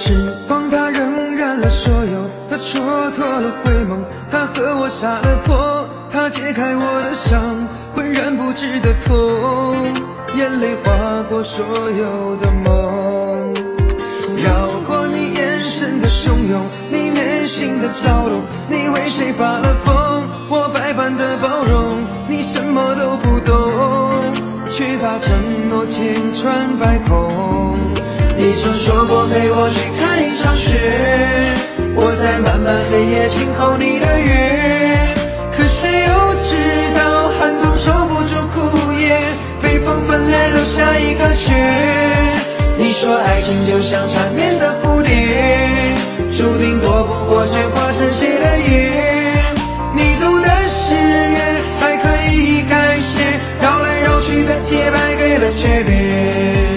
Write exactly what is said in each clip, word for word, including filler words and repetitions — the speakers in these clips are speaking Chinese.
时光它荏苒了所有，它蹉跎了回眸，它和我撒了泼，它解开我的伤，浑然不知的痛，眼泪划过所有的梦，绕过你眼神的汹涌，你内心的招拢，你为谁发了疯，我百般的包容，你什么都不懂，却把承诺千穿百孔。你曾说过陪我去看一场雪，我在漫漫黑夜静候你的约，可谁又知道寒冬守不住枯叶，北风分裂留下一个缺。你说爱情就像缠绵的蝴蝶，注定躲不过雪花成谁的夜，你读的誓言还可以改写，绕来绕去的洁白给了诀别。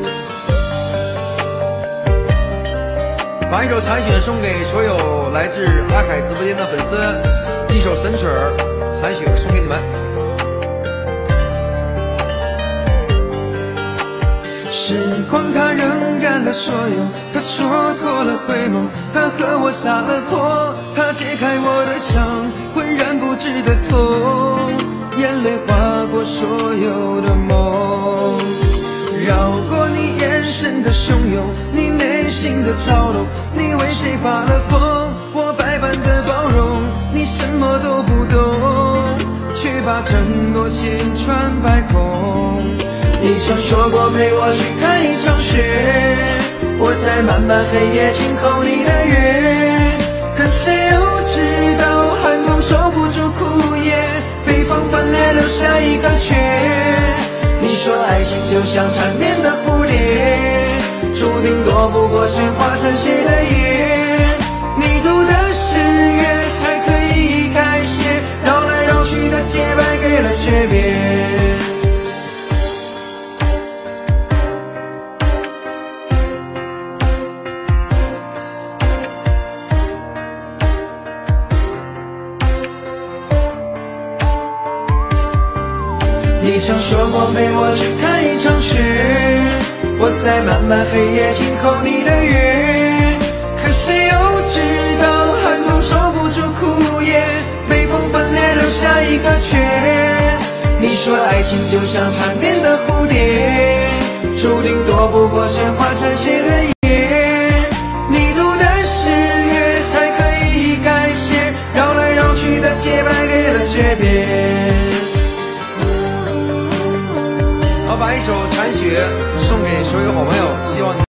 把一首残雪送给所有来自阿凯直播间的粉丝，一首神曲儿《残雪》送给你们。 时光它荏苒了所有，它蹉跎了回眸，它和我撒了泼，它解开我的伤，浑然不知的痛，眼泪划过所有的梦，绕过你眼神的汹涌，你内心的招拢，你为谁发了疯，我百般的包容，你什么都不懂，却把承诺千穿百孔。你曾说过陪我去看一场雪，我在漫漫黑夜静候你的约，可谁又知道寒冬守不住枯叶，北风分裂留下一个缺。你说爱情就像缠绵的蝴蝶，注定躲不过雪花成谁的夜，你读的誓言还可以改写，绕来绕去的洁白给了诀别。你曾说过陪我去看一场雪，我在漫漫黑夜静候你的约，可谁又知道寒冬守不住枯叶，北风分裂留下一个缺。你说爱情就像缠绵的蝴蝶，注定躲不过雪花成谁的夜，你读的誓言还可以改写，绕来绕去的洁白给了诀别。 好，把一首《残雪》送给所有好朋友，希望